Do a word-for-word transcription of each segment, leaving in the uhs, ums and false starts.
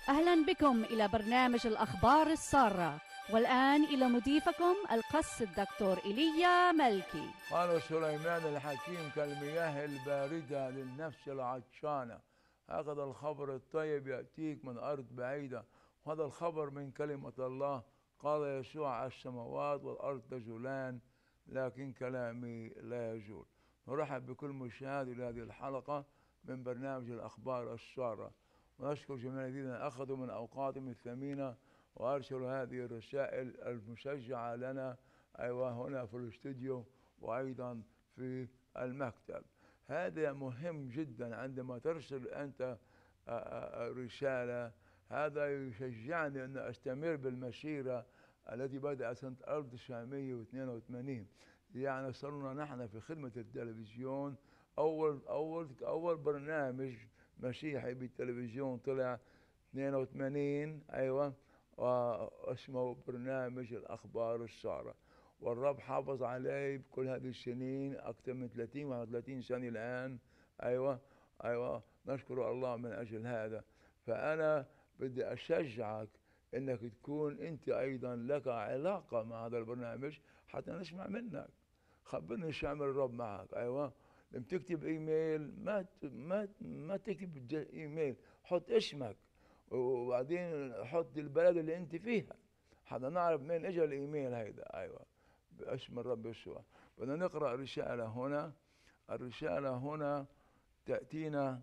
أهلا بكم إلى برنامج الأخبار السارة، والآن إلى مضيفكم القس الدكتور إيليا ملكي. قال سليمان الحكيم كالمياه الباردة للنفس العطشانة، هكذا الخبر الطيب يأتيك من أرض بعيدة، وهذا الخبر من كلمة الله. قال يسوع: السماوات والأرض تزولان لكن كلامي لا يزول. نرحب بكل مشاهد لهذه الحلقة من برنامج الأخبار السارة، ونشكر جميع الذين أخذوا من أوقاتهم الثمينة وأرسلوا هذه الرسائل المشجعة لنا، أيوة، هنا في الاستوديو وأيضا في المكتب. هذا مهم جدا عندما ترسل أنت رسالة. هذا يشجعني أن أستمر بالمسيرة التي بدأت سنة ألف وتسعمائة واثنين وثمانين. يعني صرنا نحن في خدمة التلفزيون. أول أول أول برنامج مسيحي بالتلفزيون طلع اثنين وثمانين، أيوة، واسمه برنامج الأخبار السارة، والرب حافظ علي بكل هذه السنين، أكثر من ثلاثين واحد وثلاثين سنة الآن. أيوة أيوة نشكر الله من أجل هذا. فأنا بدي أشجعك إنك تكون أنت أيضا لك علاقة مع هذا البرنامج حتى نسمع منك. خبرني شو عمل الرب معك. أيوة، لما تكتب إيميل ما ما ما تكتب إيميل، حط اسمك وبعدين حط البلد اللي أنت فيها حتى نعرف من اجى الايميل هيدا. ايوه، باسم الرب يسوع. بدنا نقرا رساله هنا. الرساله هنا تاتينا،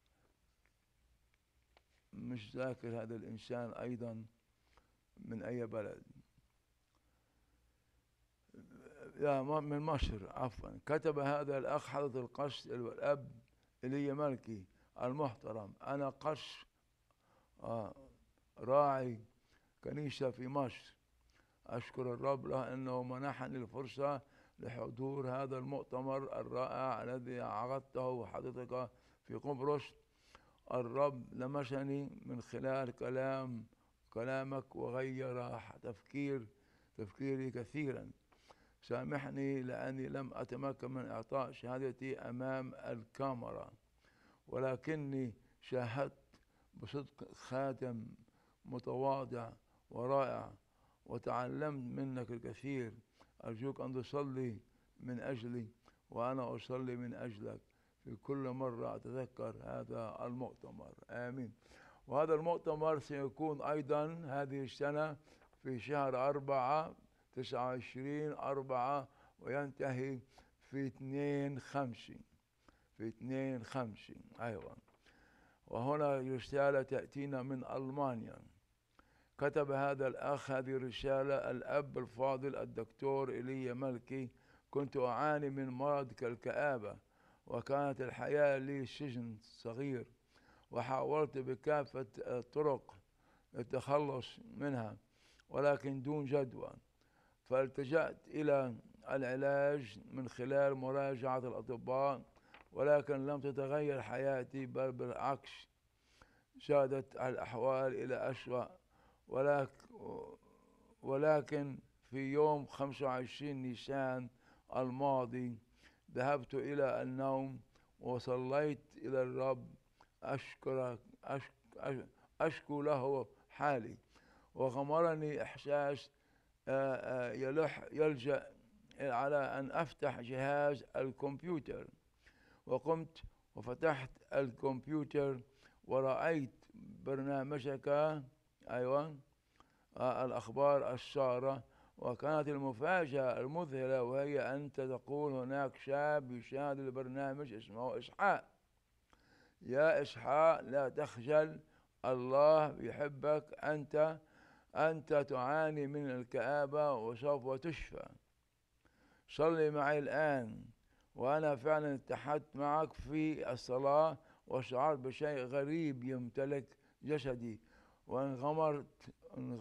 مش ذاكر هذا الانسان ايضا من اي بلد، لا من مصر عفوا. كتب هذا الاخ حضرة القس الاب إيليا ملكي المحترم: انا قس آه راعي كنيسه في مصر. أشكر الرب له أنه منحني الفرصة لحضور هذا المؤتمر الرائع الذي عقدته حضرتك في قبرص. الرب لمسني من خلال كلام كلامك وغير تفكير تفكيري كثيرا. سامحني لأني لم أتمكن من إعطاء شهادتي أمام الكاميرا، ولكني شاهدت بصدق خادم متواضع ورائع، وتعلمت منك الكثير. أرجوك أن تصلي من أجلي وأنا أصلي من أجلك في كل مرة أتذكر هذا المؤتمر. آمين. وهذا المؤتمر سيكون أيضا هذه السنة في شهر أربعة، تسعة وعشرين أربعة، وينتهي في اثنين خمسة في اثنين خمسة. أيوة. وهنا رسالة تأتينا من ألمانيا. كتب هذا الأخ هذه الرسالة: الأب الفاضل الدكتور إيليا ملكي، كنت أعاني من مرض كالكآبة، وكانت الحياة لي سجن صغير، وحاولت بكافة الطرق للتخلص منها ولكن دون جدوى. فالتجأت إلى العلاج من خلال مراجعة الأطباء، ولكن لم تتغير حياتي، بل بالعكس زادت الأحوال إلى أسوأ. ولكن, ولكن في يوم خمسة وعشرين نيسان الماضي ذهبت إلى النوم وصليت إلى الرب أشكرك أشك أشكو له حالي، وغمرني إحساس يلح يلجأ على أن أفتح جهاز الكمبيوتر. وقمت وفتحت الكمبيوتر ورأيت برنامجك، أيوة، آه الأخبار السارة. وكانت المفاجأة المذهلة وهي أنت تقول هناك شاب يشاهد البرنامج اسمه إسحاق. يا إسحاق، لا تخجل، الله يحبك. أنت أنت تعاني من الكآبة وسوف تشفى. صلي معي الآن. وأنا فعلا اتحدت معك في الصلاة وشعرت بشيء غريب يمتلك جسدي، وانغمرت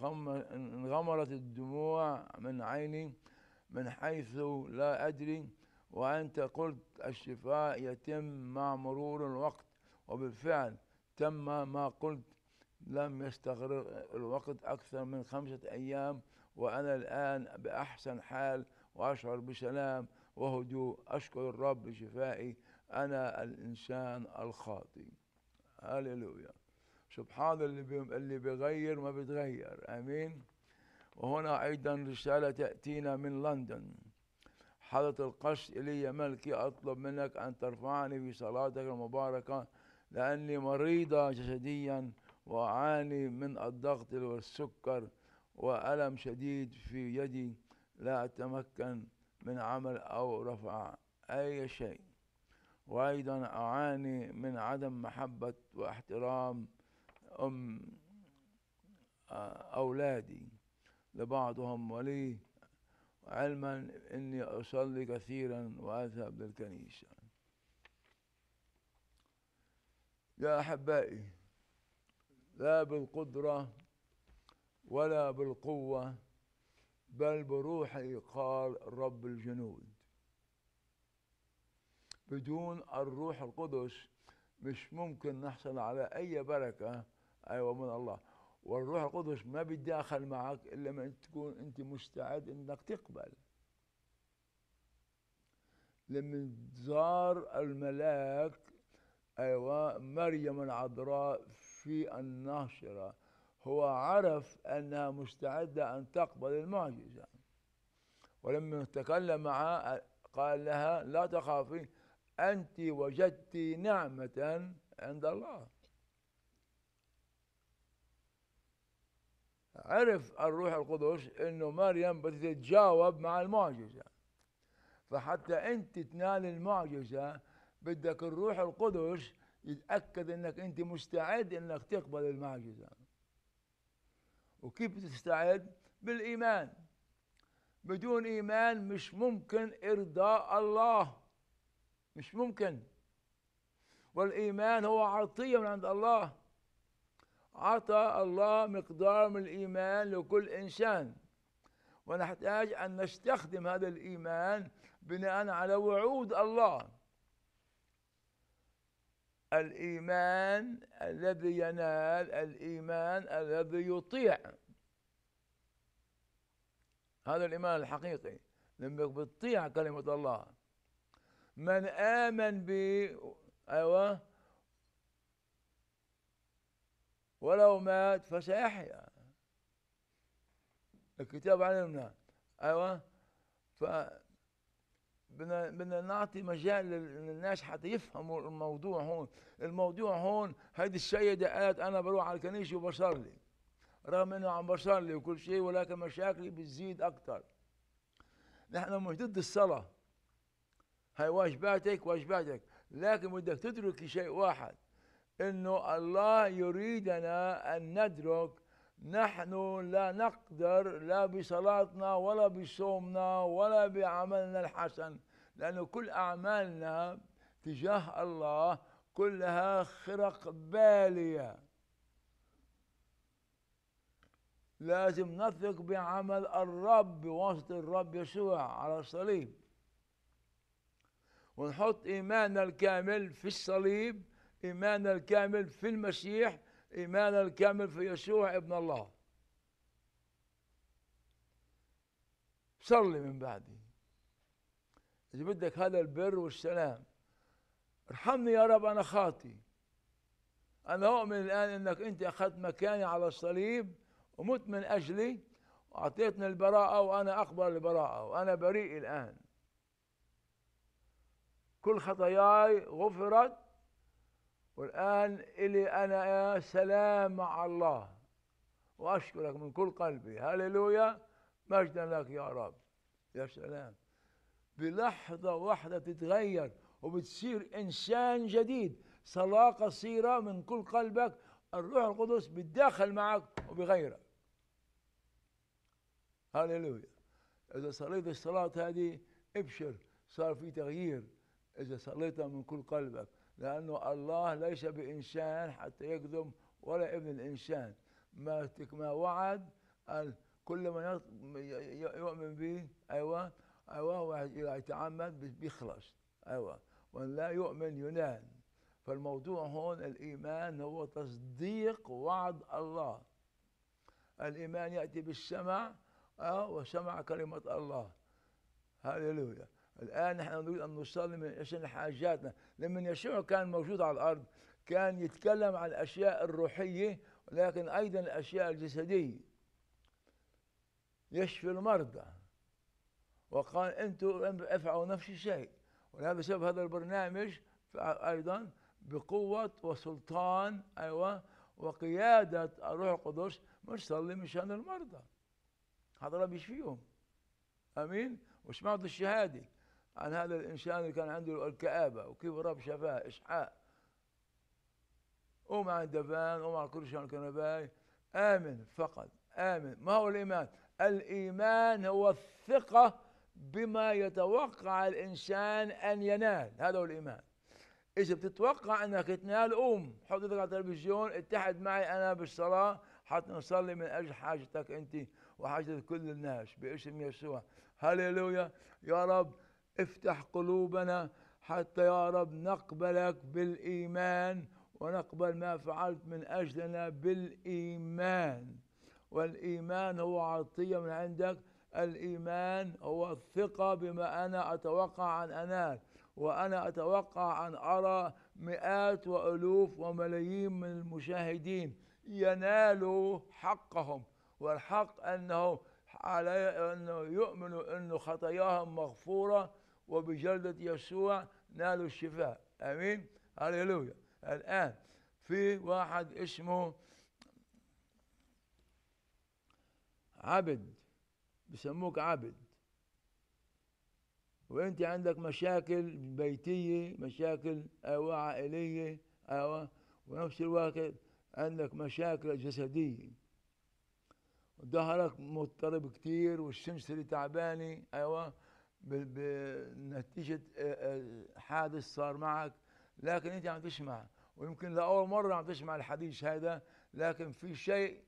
انغمرت الدموع من عيني من حيث لا أدري. وأنت قلت الشفاء يتم مع مرور الوقت، وبالفعل تم ما قلت. لم يستغرق الوقت أكثر من خمسة أيام وأنا الآن بأحسن حال وأشعر بسلام وهدوء. أشكر الرب لشفائي، أنا الإنسان الخاطئ. هاليلويا. سبحان اللي بي اللي بيغير ما بيتغير. امين. وهنا ايضا رساله تاتينا من لندن. حضرة القس إيليا ملكي، أطلب منك أن ترفعني في صلاتك المباركة لأني مريضة جسديا وأعاني من الضغط والسكر وألم شديد في يدي، لا أتمكن من عمل أو رفع أي شيء. وأيضا أعاني من عدم محبة واحترام أم أولادي لبعضهم ولي، علما اني اصلي كثيرا واذهب للكنيسه. يا احبائي، لا بالقدره ولا بالقوه بل بروحي قال رب الجنود. بدون الروح القدس مش ممكن نحصل على اي بركه ايوه من الله. والروح القدس ما بيتداخل معك الا ما تكون انت مستعد انك تقبل. لما زار الملاك ايوه مريم العذراء في الناصره، هو عرف انها مستعده ان تقبل المعجزه، ولما تكلم معها قال لها لا تخافي، انت وجدت نعمه عند الله. عرف الروح القدس انه مريم بتتجاوب مع المعجزه، فحتى انت تنال المعجزه بدك الروح القدس يتاكد انك انت مستعد انك تقبل المعجزه. وكيف تستعد؟ بالايمان. بدون ايمان مش ممكن ارضاء الله، مش ممكن. والايمان هو عطيه من عند الله، عطى الله مقدار من الايمان لكل انسان، ونحتاج ان نستخدم هذا الايمان بناء على وعود الله. الإيمان الذي ينال، الإيمان الذي يطيع، هذا الإيمان الحقيقي لما بتطيع كلمة الله. من آمن ب أيوة ولو مات فسيحيا، الكتاب علمنا. أيوة ف بدنا بدنا نعطي مجال للناس حتى يفهموا الموضوع هون. الموضوع هون هيدي السيدة قالت أنا بروح على الكنيسة وبصلي، رغم إنه عم بصلي وكل شيء، ولكن مشاكلي بتزيد أكثر. نحن مش ضد الصلاة، هاي واجباتك واجباتك، لكن بدك تدرك شيء واحد، إنه الله يريدنا أن ندرك نحن لا نقدر لا بصلاتنا ولا بصومنا ولا بعملنا الحسن، لأن كل أعمالنا تجاه الله كلها خرق بالية. لازم نثق بعمل الرب بواسطة الرب يسوع على الصليب، ونحط إيماننا الكامل في الصليب، إيماننا الكامل في المسيح، إيماننا الكامل في يسوع ابن الله. صلي من بعدي إذا بدك هذا البر والسلام. ارحمني يا رب أنا خاطي، أنا أؤمن الآن أنك أنت أخذت مكاني على الصليب ومت من أجلي وأعطيتني البراءة، وأنا أقبل البراءة وأنا بريء الآن. كل خطاياي غفرت، والآن إلي أنا سلام مع الله، وأشكرك من كل قلبي. هللويا، مجدا لك يا رب. يا سلام، بلحظة واحدة تتغير وبتصير إنسان جديد. صلاة قصيرة من كل قلبك الروح القدس بيتداخل معك وبيغيرك. هللويا. إذا صليت الصلاة هذه ابشر، صار في تغيير إذا صليتها من كل قلبك، لأنه الله ليس بإنسان حتى يكذب ولا ابن الإنسان. ما ما وعد كل من يؤمن به أيوة أيوة ويتعمد بيخلص، أيوة، ومن لا يؤمن ينال. فالموضوع هون الإيمان هو تصديق وعد الله. الإيمان يأتي بالسمع أه وسمع كلمة الله. هللويا. الآن نحن نريد أن نصلي من عشان حاجاتنا. لما يسوع كان موجود على الأرض كان يتكلم عن الأشياء الروحية ولكن أيضا الأشياء الجسدية، يشفي المرضى، وقال أنتم افعلوا نفس الشيء. ولهذا سبب هذا البرنامج أيضا بقوة وسلطان أيوة وقيادة الروح القدس بنصلي مشان المرضى، هذا رب يشفيهم. امين. وسمعت الشهاده عن هذا الانسان اللي كان عنده الكآبه وكيف الرب شفاه اسحاق، ومع الدفان ومع الكرسي الكنباي. امن فقط، امن. ما هو الايمان؟ الايمان هو الثقه بما يتوقع الانسان ان ينال، هذا هو الايمان. إذا بتتوقع أنك تنال، قوم حط ايدك على التلفزيون، اتحد معي أنا بالصلاة حتى نصلي من أجل حاجتك أنت وحاجة كل الناس باسم يسوع. هللويا. يا رب افتح قلوبنا حتى يا رب نقبلك بالإيمان ونقبل ما فعلت من أجلنا بالإيمان. والإيمان هو عطية من عندك، الإيمان هو الثقة بما أنا أتوقع أن أنال، وأنا أتوقع أن أرى مئات وألوف وملايين من المشاهدين ينالوا حقهم. والحق أنه على أنه يؤمنوا أن خطاياهم مغفورة وبجلدة يسوع نالوا الشفاء. أمين. هللويا. الآن في واحد اسمه عبد، بسموك عبد، وانت عندك مشاكل بيتية، مشاكل أيوة عائلية، أيوة، ونفس الوقت عندك مشاكل جسدية، ظهرك مضطرب كتير والسنسلة تعبانة، أيوة، بنتيجة حادث صار معك، لكن انت عم تسمع، ويمكن لأول مرة عم تسمع الحديث هذا، لكن في شيء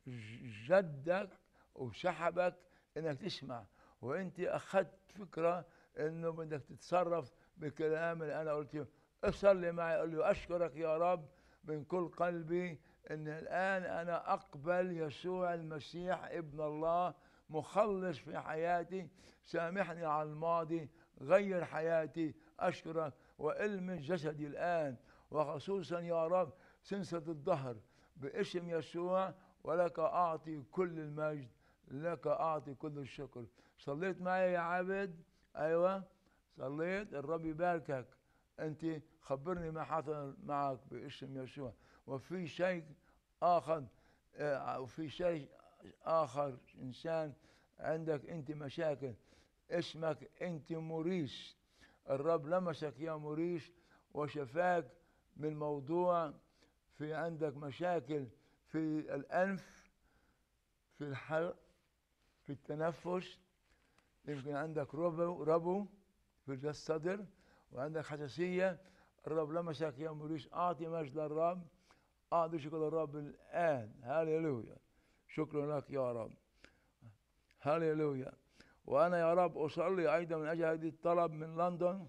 جدك وسحبك انك تسمع، وانت اخذت فكرة انه بدك تتصرف بالكلام اللي انا قلته. اصلي معي، قل له اشكرك يا رب من كل قلبي ان الان انا اقبل يسوع المسيح ابن الله مخلص في حياتي، سامحني على الماضي، غير حياتي، اشكرك، والمس جسدي الان، وخصوصا يا رب سنسة الظهر باسم يسوع، ولك اعطي كل المجد، لك اعطي كل الشكر. صليت معي يا عبد؟ ايوه صليت. الرب يباركك. انت خبرني ما حصل معك باسم يسوع. وفي شيء اخر، وفي شيء اخر انسان عندك انت مشاكل، اسمك انت موريس، الرب لمسك يا موريس وشفاك من موضوع، في عندك مشاكل في الانف، في الحلق، في التنفس، يمكن عندك ربو ربو في الصدر، وعندك حساسية. الرب لمسك يا موريس، أعطي مجد للرب، أعطي شكر للرب الآن. هاليلويا. شكرا لك يا رب. هاليلويا. وأنا يا رب أصلي أيضا من أجل هذه الطلب من لندن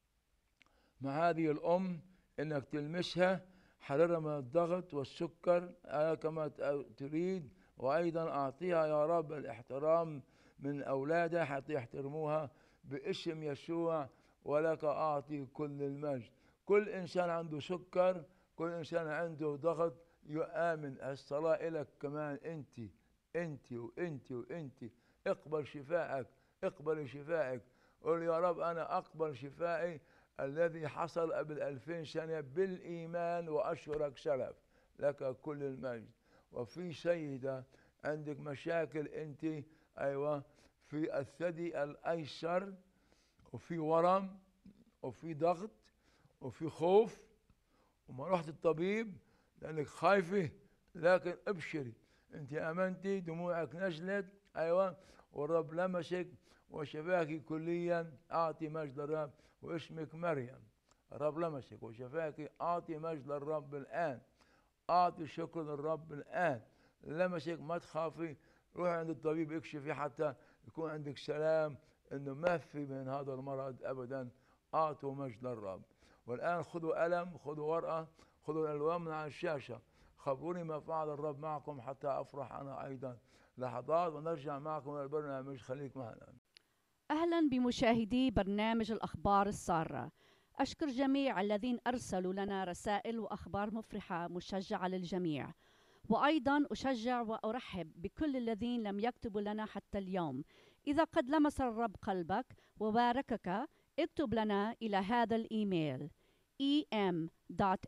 مع هذه الأم، إنك تلمسها، حررها من الضغط والسكر كما تريد، وأيضا أعطيها يا رب الاحترام من أولادها حتى يحترموها باسم يسوع، ولك أعطي كل المجد. كل إنسان عنده سكر، كل إنسان عنده ضغط، يؤمن الصلاة لك كمان أنت أنت وأنت وأنت. اقبل شفائك، اقبل شفائك. قل يا رب أنا أقبل شفائي الذي حصل قبل ألفين سنة بالإيمان، وأشكرك سلف، لك كل المجد. وفي سيدة عندك مشاكل أنت، أيوة، في الثدي الأيسر، وفي ورم، وفي ضغط، وفي خوف، وما رحت الطبيب لأنك خايفة، لكن ابشري، أنت آمنتي، دموعك نزلت، أيوة، والرب لمسك وشفاك كليا. أعطي مجد للرب. واسمك مريم، الرب لمسك وشفاك، أعطي مجد للرب الآن، أعطي شكر للرب الآن. لمسك، ما تخافي، روح عند الطبيب اكشفي حتى يكون عندك سلام انه ما في من هذا المرض ابدا. اعطوا مجد للرب. والان خذوا قلم، خذوا ورقه، خذوا الالوان من على الشاشه، خبروني ما فعل الرب معكم حتى افرح انا ايضا. لحظات ونرجع معكم البرنامج، خليك معنا. أهلا بمشاهدي برنامج الأخبار السارة. أشكر جميع الذين أرسلوا لنا رسائل وأخبار مفرحة مشجعة للجميع، وأيضا أشجع وأرحب بكل الذين لم يكتبوا لنا حتى اليوم. إذا قد لمس الرب قلبك وباركك اكتب لنا إلى هذا الإيميل e m dot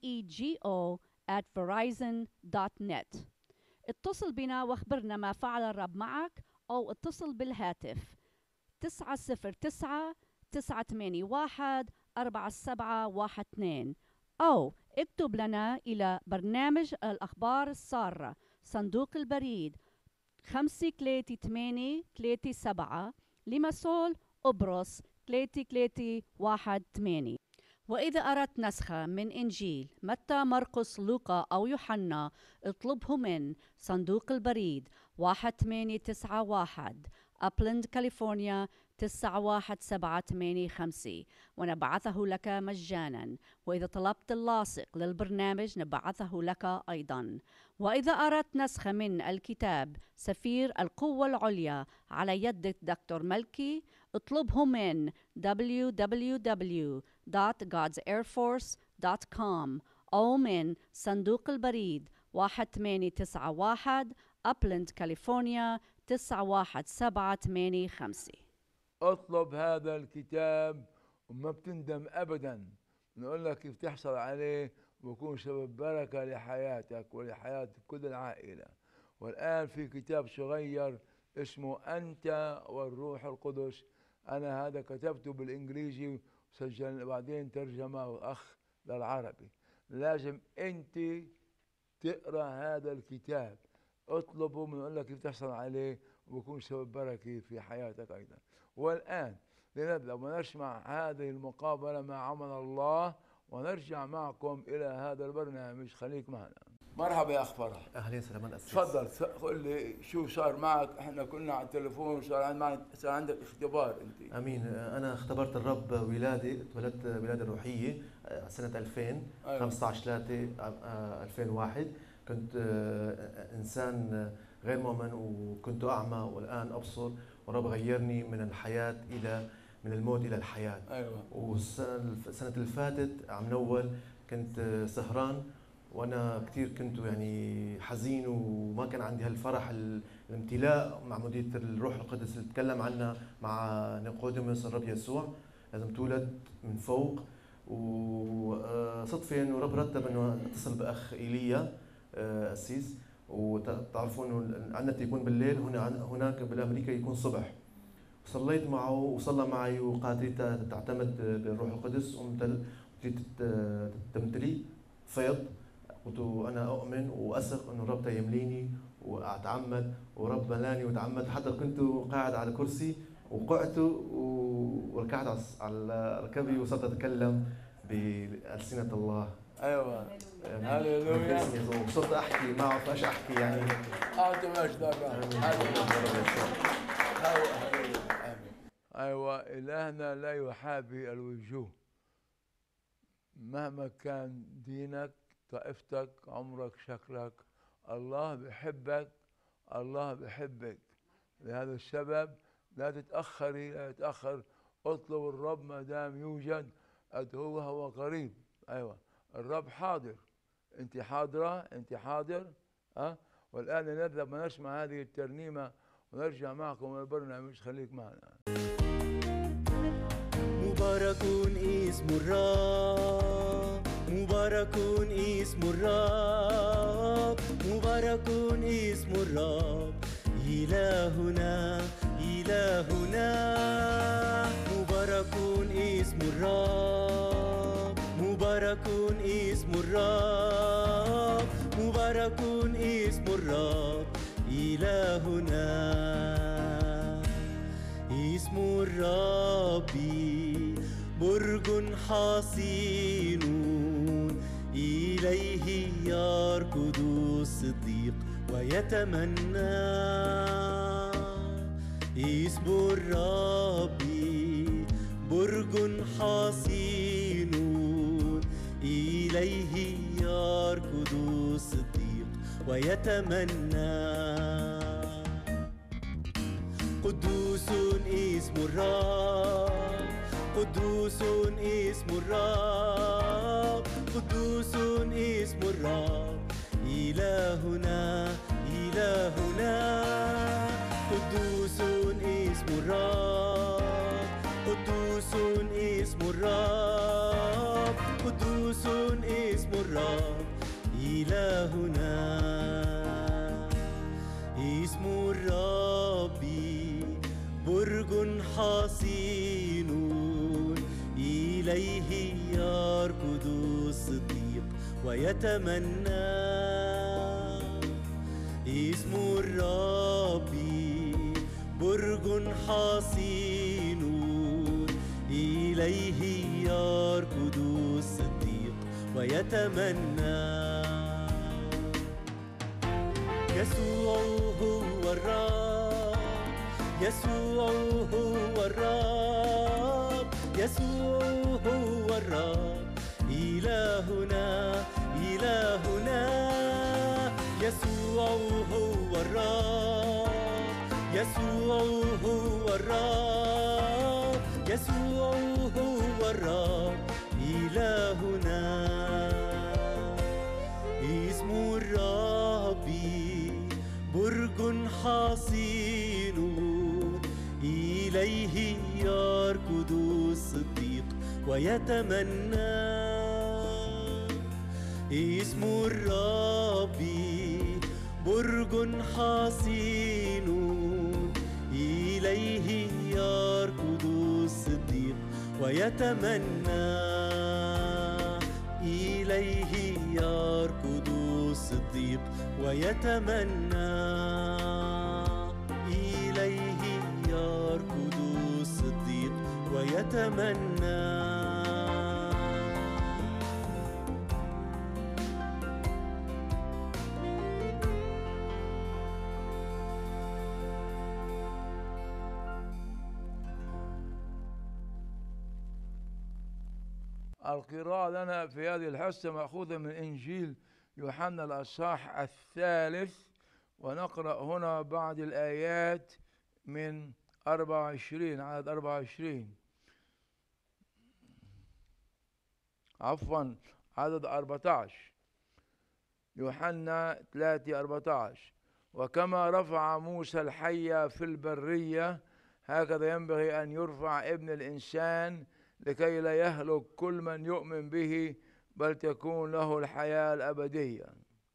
mego at verizon dot net. اتصل بنا واخبرنا ما فعل الرب معك، أو اتصل بالهاتف تسعة صفر تسعة تسعة ثمانية واحد أربعة سبعة واحد اثنين، أو اكتب لنا إلى برنامج الأخبار السارة، صندوق البريد خمسة ثلاثة ثمانية ثلاثة سبعة، ليماسول قبرص ثلاثة ثلاثة واحد ثمانية. وإذا أردت نسخة من إنجيل متى مرقس لوقا أو يوحنا اطلبه من صندوق البريد واحد ثمانية تسعة واحد، أبلند كاليفورنيا تسعة واحد سبعة ثمانية خمسة، ونبعثه لك مجانا. وإذا طلبت اللاصق للبرنامج نبعثه لك أيضا. وإذا أردت نسخة من الكتاب سفير القوة العليا على يد دكتور ملكي اطلبه من دبليو دبليو دبليو دوت god's air force دوت كوم أو من صندوق البريد واحد ثمانية تسعة واحد، أبلند كاليفورنيا تسعة واحد سبعة ثمانية خمسة. اطلب هذا الكتاب وما بتندم أبدا. نقول لك كيف تحصل عليه ويكون سبب بركة لحياتك ولحياة كل العائلة. والآن في كتاب صغير اسمه أنت والروح القدس، أنا هذا كتبته بالإنجليزي وسجل بعدين ترجمة أخ للعربي. لازم أنت تقرأ هذا الكتاب، اطلبه، بنقول لك كيف تحصل عليه ويكون سبب بركة في حياتك أيضا. والآن لنبدأ ونسمع هذه المقابلة مع عمل الله ونرجع معكم إلى هذا البرنامج. خليك معنا. مرحبا يا أخ فرح. أهلين سلام أسيس. تفضل قل لي شو صار معك. احنا كنا على التليفون وصار معك صار عندك اختبار انت. امين. انا اختبرت الرب ولادي، اتولدت ولاده روحيه سنه ألفين. أيوة. خمسة عشر ثلاثة ألفين وواحد. كنت انسان غير مؤمن وكنت اعمى والان ابصر، والرب غيرني من الحياه الى من الموت الى الحياه. ايوه. والسنه اللي فاتت عم نول كنت سهران وانا كثير كنت يعني حزين وما كان عندي هالفرح الامتلاء مع مديرة الروح القدس اللي تكلم عنها مع نيقوديموس الرب يسوع، لازم تولد من فوق. وصدفة انه الرب رتب انه اتصل باخ ايليا قسيس، وتعرفوا انه عندنا يكون بالليل، هنا هناك بالامريكا يكون صبح. صليت معه وصلى معي وقالت لي تعتمد بالروح القدس وتمتلي فيض. قلت انا اؤمن واثق انه الرب يمليني واتعمد، ورب ملاني وتعمد. حتى كنت قاعد على كرسي وقعت وركعت على ركبي وصرت اتكلم بألسنة الله. ايوه هللويا. وصرت احكي معه، فايش احكي يعني. اعطوا مجد الرب. ايوه الهنا لا يحابي الوجوه مهما كان دينك، طائفتك، عمرك، شكلك. الله بحبك، الله بحبك. لهذا السبب لا تتأخري، لا تتأخر. اطلب الرب ما دام يوجد، أدعوه وهو قريب. أيوة الرب حاضر. أنت حاضرة، أنت حاضر. أه؟ والآن نذهب ونسمع هذه الترنيمة ونرجع معكم البرنامج. خليك معنا. مبارك اسم الرب، مبارك اسم الرب، مبارك اسم الرب إلهنا إلهنا. مبارك اسم الرب، مبارك اسم الرب، مبارك اسم الرب إلهنا. اسم الرب برج حصين إليه يركض الصديق ويتمنى. اسم الرب برج حصين إليه يركض الصديق ويتمنى. قدوس اسم الرب، قدوس اسم الرب قدوس اسم الرب إلهنا إلهنا قدوس اسم الرب قدوس اسم الرب قدوس اسم الرب إلهنا اسم الرب برج حصين إليه يركض الصديق ويتمنى اسم الرب برج حصين إليه يركض الصديق ويتمنى يسوع هو الرب يسوع هو الرب يسوع هو الرب إلهنا إلهنا يسوع هو الرب يسوع هو الرب يسوع هو الرب إلهنا اسم الرب برج حصين إليه يركض الصديق ويتمنى اسم الرب برج حصين إليه يركض الصديق ويتمنى إليه يركض الصديق ويتمنى إليه يركض الصديق ويتمنى القراءة لنا في هذه الحصة مأخوذة من إنجيل يوحنا الأصحاح الثالث، ونقرأ هنا بعض الآيات من أربعة وعشرين عدد أربعة وعشرين عفوا عدد أربعة عشر يوحنا ثلاثة أربعة عشر وكما رفع موسى الحية في البرية هكذا ينبغي أن يرفع ابن الإنسان لكي لا يهلك كل من يؤمن به بل تكون له الحياة الأبدية،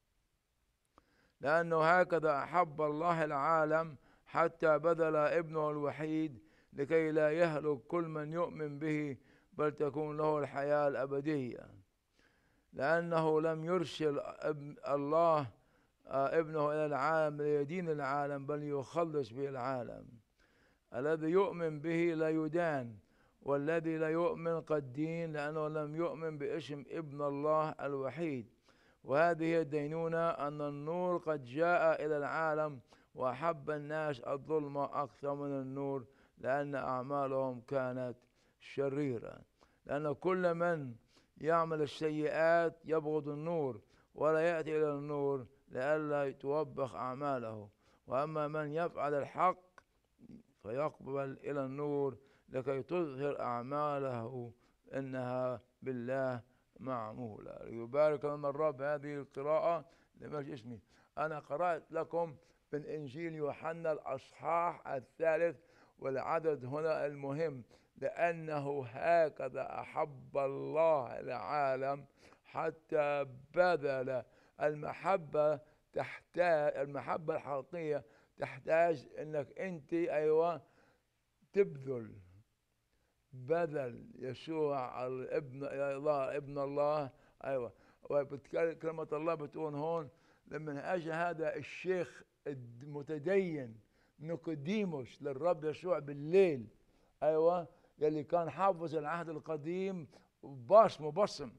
لأنه هكذا أحب الله العالم حتى بذل ابنه الوحيد لكي لا يهلك كل من يؤمن به بل تكون له الحياة الأبدية، لأنه لم يرسل الله ابنه إلى العالم ليدين العالم بل يخلص به العالم. الذي يؤمن به لا يدان، والذي لا يؤمن قد دين لأنه لم يؤمن باسم ابن الله الوحيد. وهذه هي الدينونة أن النور قد جاء إلى العالم وأحب الناس الظلمة أكثر من النور لأن أعمالهم كانت شريرة. لأن كل من يعمل السيئات يبغض النور ولا يأتي إلى النور لئلا توبخ أعماله، وأما من يفعل الحق فيقبل إلى النور لكي تظهر أعماله إنها بالله معمولة. يبارك لنا الرب هذه القراءة لمجد اسمه. أنا قرأت لكم من إنجيل يوحنا الأصحاح الثالث، والعدد هنا المهم، لأنه هكذا أحب الله العالم حتى بذل. المحبة تحتاج، المحبة الحقيقية تحتاج إنك أنت أيوة تبذل. بذل يسوع الابن الله ابن الله أيوة. وكلمة الله بتقول هون لما أجى هذا الشيخ المتدين نيقوديموس للرب يسوع بالليل أيوة، يلي كان حافظ العهد القديم باص مبصم،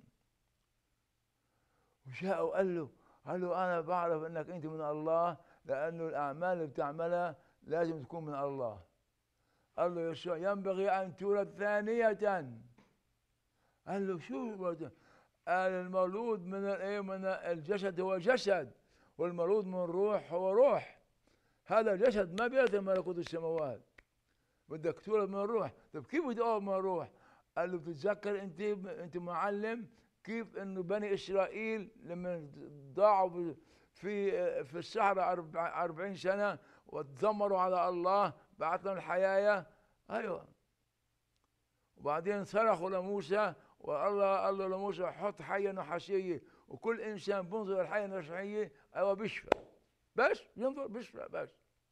وجاء وقال له قال له أنا بعرف إنك أنت من الله لأنه الأعمال اللي بتعملها لازم تكون من الله. قال له يسوع ينبغي أن تولد ثانية. قال له شو؟ قال المولود من الايه من الجسد هو جسد، والمولود من الروح هو روح. هذا جسد ما بيأتي ملكوت السماوات، بدك تولد من الروح. طيب كيف بتولد من الروح؟ قال له بتتذكر انت انت معلم كيف انه بني اسرائيل لما ضاعوا في في الصحراء أربعين سنه وتذمروا على الله بعت لهم الحياه. ايوه. وبعدين صرخوا لموسى والله قال له لموسى حط حيه نحاسيه وكل انسان بينظر الحيه النحاسيه ايوه بيشفى، بس ينظر بيشفى بس.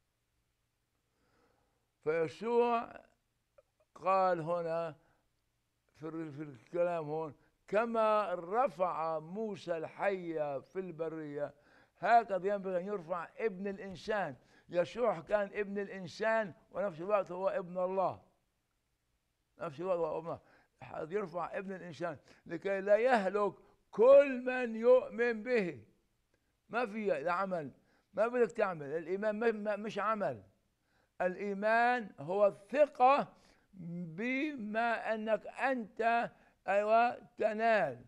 فيسوع قال هنا في في الكلام هون كما رفع موسى الحية في البرية هكذا ينبغي أن يرفع ابن الإنسان. يسوع كان ابن الإنسان ونفس الوقت هو ابن الله، نفس الوقت هو ابن الله. يرفع ابن الإنسان لكي لا يهلك كل من يؤمن به. ما في العمل، ما بدك تعمل الإيمان، مش عمل. الإيمان هو الثقة بما أنك أنت أيوة تنال.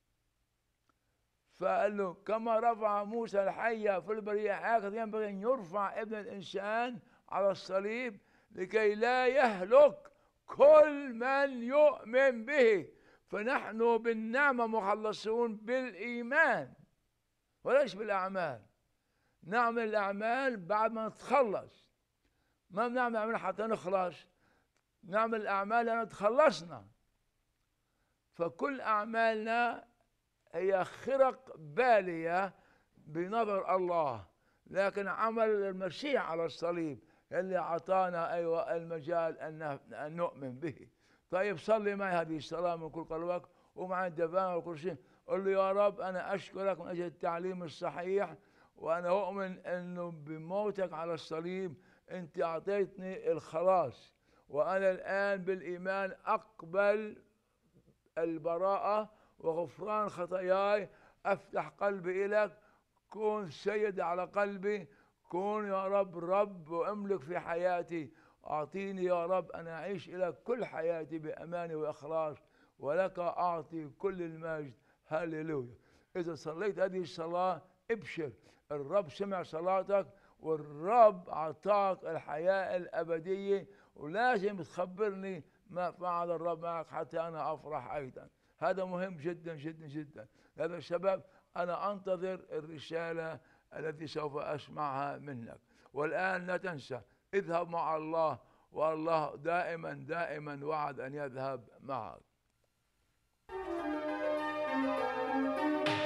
فقال له كما رفع موسى الحية في البرية هكذا ينبغي أن يرفع ابن الإنسان على الصليب لكي لا يهلك كل من يؤمن به. فنحن بالنعمة مخلصون بالإيمان وليس بالأعمال. نعمل الأعمال بعد ما نتخلص، ما بنعمل أعمال حتى نخلص، نعمل الأعمال لأن تخلصنا. فكل أعمالنا هي خرق بالية بنظر الله، لكن عمل المسيح على الصليب اللي أعطانا أيوة المجال أن نؤمن به. طيب صلي معي هذه الصلاة من كل قلبك ومع الدفاع وكل شيء. قل له يا رب أنا أشكرك من أجل التعليم الصحيح، وأنا أؤمن أنه بموتك على الصليب أنت أعطيتني الخلاص، وأنا الآن بالإيمان أقبل البراءة وغفران خطاياي. أفتح قلبي إليك، كون سيد على قلبي، كون يا رب رب وأملك في حياتي. أعطيني يا رب أن أعيش إليك كل حياتي بأمان وإخلاص، ولك أعطي كل المجد. هللويا. إذا صليت هذه الصلاة ابشر، الرب سمع صلاتك والرب أعطاك الحياة الأبدية، ولازم تخبرني ما فعل الرب معك حتى أنا أفرح أيضا. هذا مهم جدا جدا جدا. هذا السبب أنا أنتظر الرسالة التي سوف أسمعها منك. والآن لا تنسى اذهب مع الله، والله دائما دائما وعد أن يذهب معك.